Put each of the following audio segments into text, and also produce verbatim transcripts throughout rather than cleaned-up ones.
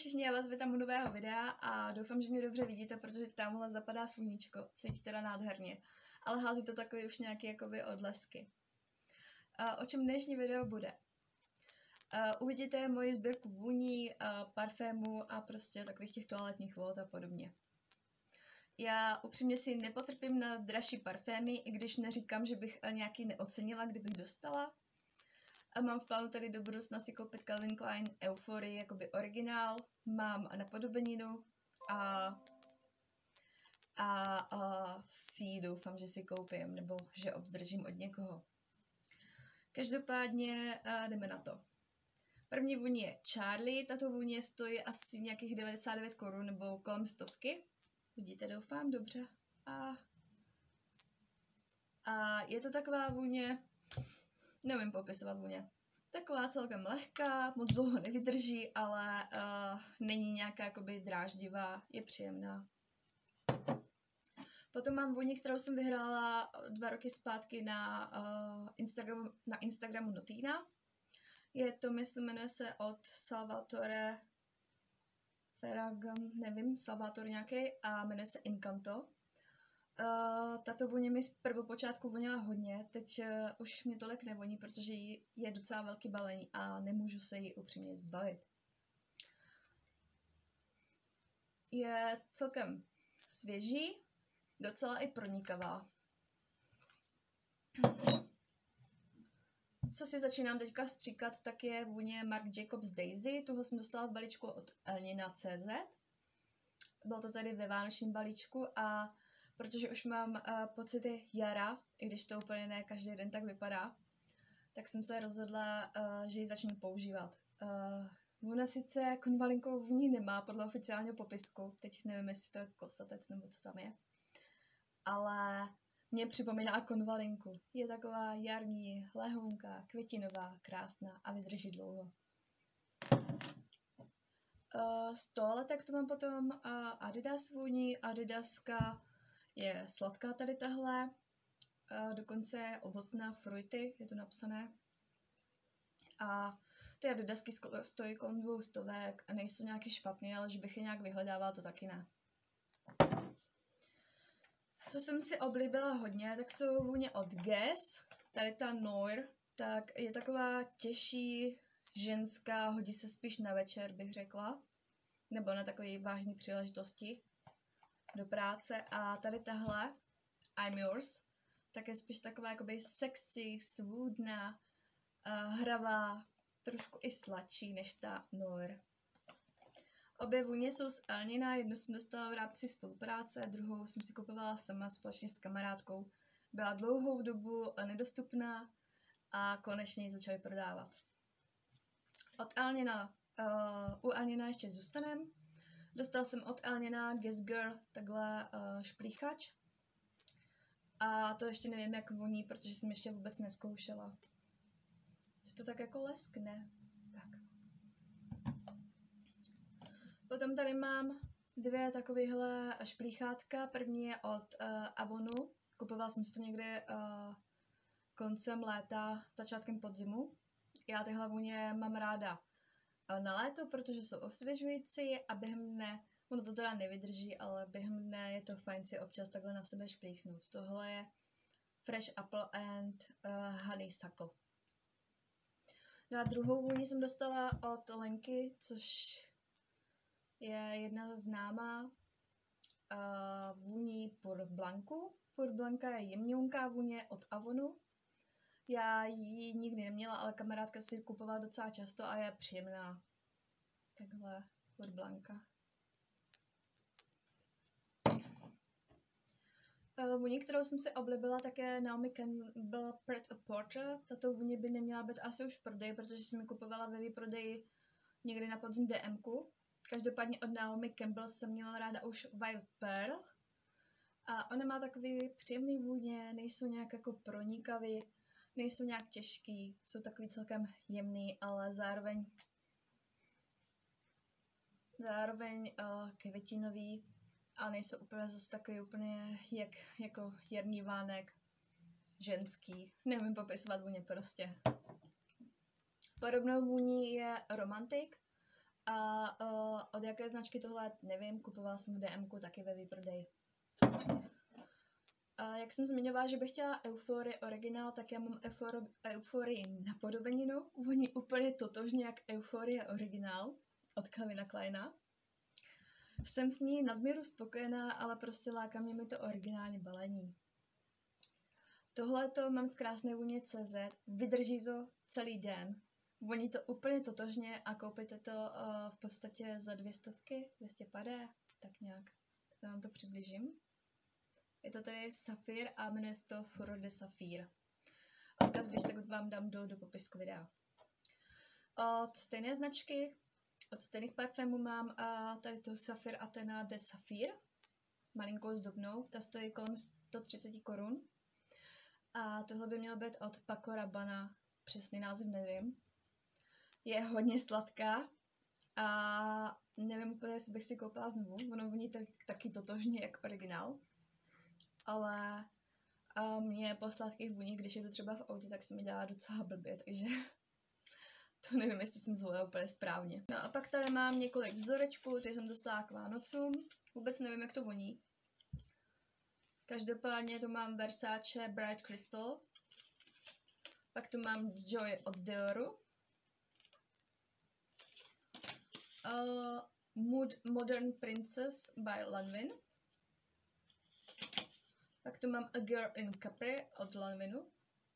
všichni, já vás vítám u nového videa a doufám, že mě dobře vidíte, protože tamhle zapadá sluníčko, svítí teda nádherně, ale hází to takový už nějaký jakoby odlesky. Uh, o čem dnešní video bude? Uh, uvidíte moji sbírku vůní, uh, parfému a prostě takových těch toaletních vod a podobně. Já upřímně si nepotrpím na dražší parfémy, i když neříkám, že bych nějaký neocenila, kdybych dostala. A mám v plánu tady do budoucna si koupit Calvin Klein Euphorii, jakoby originál. Mám napodobeninu a, a, a si doufám, že si koupím, nebo že obdržím od někoho. Každopádně a jdeme na to. První vůně je Charlie, tato vůně stojí asi nějakých devadesát devět korun nebo kolem stovky. Vidíte, doufám, dobře. A, a je to taková vůně, nevím popisovat vůně. Taková celkem lehká, moc dlouho nevydrží, ale uh, není nějaká jakoby dráždivá, je příjemná. Potom mám vůni, kterou jsem vyhrála dva roky zpátky na, uh, Instagramu, na Instagramu Notina. Je to, myslím, jmenuje se od Salvatore Ferragan, nevím, Salvatore nějaký, a jmenuje se Encanto. Uh, tato vůně mi z prvopočátku voněla hodně, teď uh, už mě tolik nevoní, protože jí je docela velký balení a nemůžu se jí upřímně zbavit. Je celkem svěží, docela i pronikavá. Co si začínám teďka stříkat, tak je vůně Marc Jacobs Daisy. Tuhle jsem dostala v balíčku od Elnina tečka cé zet. Bylo to tady ve vánočním balíčku a protože už mám uh, pocity jara, i když to úplně ne každý den tak vypadá, tak jsem se rozhodla, uh, že ji začnu používat. Uh, ona sice konvalinkovou vůni nemá podle oficiálního popisku, teď nevím, jestli to je kosatec nebo co tam je, ale mě připomíná konvalinku. Je taková jarní, lehonká, květinová, krásná a vydrží dlouho. Uh, z toaletek to mám potom uh, Adidas vůni, Adidaska je sladká tady tahle, uh, dokonce je ovocná, fruity, je to napsané. A ty Adidasky stojí kolem dvou stovek a nejsou nějaký špatný, ale že bych je nějak vyhledávala, to taky ne. Co jsem si oblíbila hodně, tak jsou vůně od Guess. Tady ta Noir, tak je taková těžší, ženská, hodí se spíš na večer, bych řekla. Nebo na takové vážné příležitosti do práce. A tady tahle, I'm Yours, tak je spíš taková jakoby sexy, svůdná, uh, hravá, trošku i sladší než ta Noir. Obě vůně jsou z Elnina, jednu jsem dostala v rámci spolupráce, druhou jsem si kupovala sama společně s kamarádkou. Byla dlouhou dobu nedostupná a konečně ji začali prodávat. Od Elnina, uh, u Elnina ještě zůstanem. Dostala jsem od Elnina Guess Girl takhle uh, šplíchač. A to ještě nevím, jak voní, protože jsem ještě vůbec nezkoušela. Se to tak jako leskne. Tak. Potom tady mám dvě takovéhle šplíchátka. První je od uh, Avonu. Kupovala jsem si to někdy uh, koncem léta, začátkem podzimu. Já tyhle vůně mám ráda uh, na léto, protože jsou osvěžující a během dne, ono to teda nevydrží, ale během dne je to fajn si občas takhle na sebe šplíchnout. Tohle je Fresh Apple and uh, Honeysuckle. No a druhou vůni jsem dostala od Lenky, což je jedna známá uh, vůní Pour Blancu. Pour Blanca je jemňonká vůně od Avonu. Já ji nikdy neměla, ale kamarádka si kupovala docela často a je příjemná. Takhle Pour Blanca. Uh, vůně, kterou jsem si oblíbila, tak je Naomi Campbell Pret a Porter. Tato vůně by neměla být asi už v prodeji, protože jsem ji kupovala ve výprodeji někdy na podzim D M ku. Každopádně od Naomi Campbell jsem měla ráda už Wild Pearl. A ona má takový příjemný vůně, nejsou nějak jako pronikavý, nejsou nějak těžký, jsou takový celkem jemný, ale zároveň zároveň uh, květinový a nejsou úplně zase takový úplně jak, jako jarní vánek, ženský. Nevím popisovat vůně prostě. Podobnou vůní je Romantic A uh, od jaké značky tohle nevím, kupovala jsem v D M ku taky ve výprodeji. A jak jsem zmiňovala, že bych chtěla Euphorii originál, tak já mám Eufor- Euphorii napodobeninu. Voní úplně totožně jak Euphorie originál od Calvina Kleina. Jsem s ní nadměru spokojená, ale prostě láká mě mi to originální balení. Tohle to mám z krásné vůně C Z, vydrží to celý den. Voní to úplně totožně a koupíte to uh, v podstatě za dvě stovky, dvě stě padesát, tak nějak. Tak vám to přibližím. Je to tady Safír a jmenuje se to Furor de Safír. Odkaz, když tak vám dám do, do popisku videa. Od stejné značky, od stejných parfémů mám uh, tady tu Safír Athena de Safír. Malinkou zdobnou, ta stojí kolem sto třicet korun. A tohle by mělo být od Paco Rabanne, přesný název nevím. Je hodně sladká a nevím úplně, jestli bych si koupila znovu. Ono voní tak, taky totožně jak originál. Ale a mě po sladkých vůních, když je to třeba v autě, tak se mi dělá docela blbě, takže to nevím, jestli jsem zvolila úplně správně. No a pak tady mám několik vzorečků, ty jsem dostala k Vánocům. Vůbec nevím, jak to voní. Každopádně tu mám Versace Bright Crystal. Pak tu mám Joy od Dioru. Uh, Mood Modern Princess by Lanvin. Pak tu mám A Girl in Capri od Lanvinu.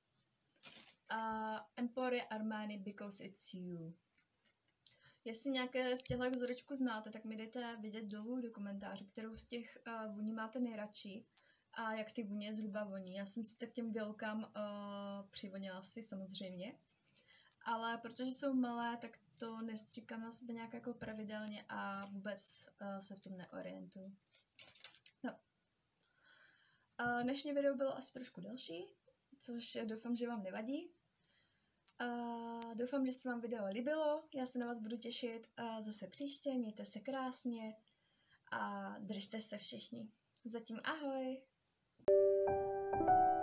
A Emporia Armani Because It's You. Jestli nějaké z těchto vzorečků znáte, tak mi dejte vidět dolů do komentářů, kterou z těch uh, vůní máte nejradši a jak ty vůně zhruba voní. Já jsem si tak těm bělkám uh, přivonila si samozřejmě, ale protože jsou malé, tak to nestříkám na sebe nějak jako pravidelně a vůbec uh, se v tom neorientuju. No. Uh, dnešní video bylo asi trošku delší, což doufám, že vám nevadí. Uh, doufám, že se vám video líbilo, já se na vás budu těšit uh, zase příště, mějte se krásně a držte se všichni. Zatím ahoj!